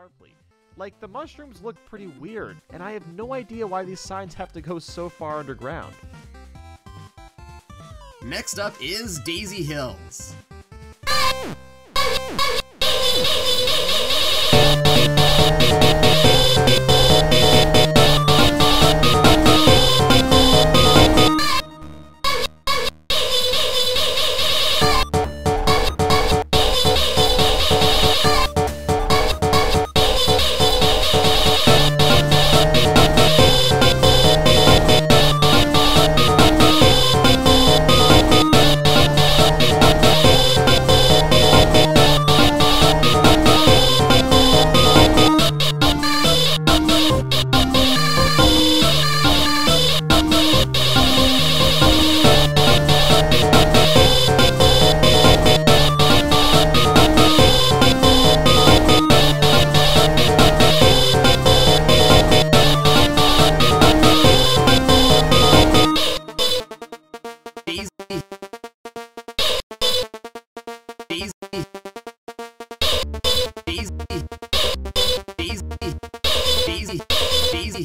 sharply. Like, the mushrooms look pretty weird, and I have no idea why these signs have to go so far underground. Next up is Daisy Hills. Daisy.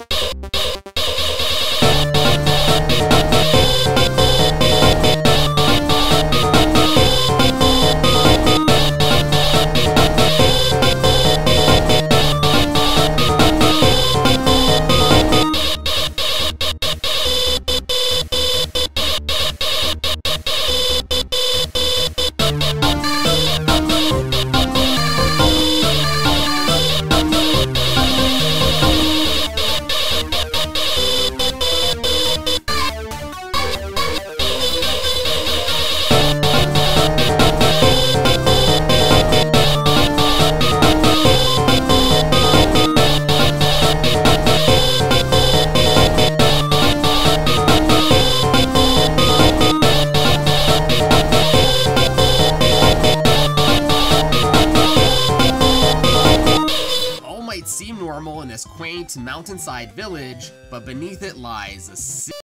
Seem normal in this quaint mountainside village, but beneath it lies a